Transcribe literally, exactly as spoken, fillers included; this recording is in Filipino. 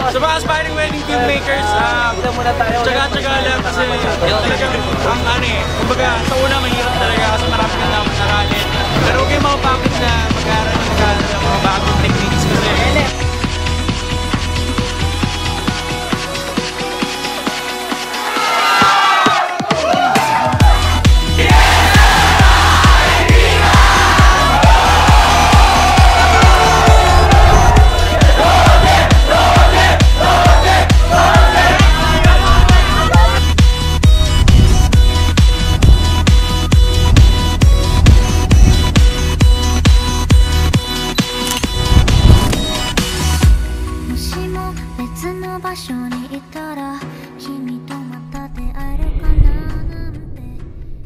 Sa mga aspiring wedding filmmakers, uh, tsaga-tsaga lang kasi talagang ang ano eh, kumbaga sa una mahirap talaga kasi marami ka naman aralin. Pero huwag kayo makapagod na mag-aaral na mag-aaral ng mga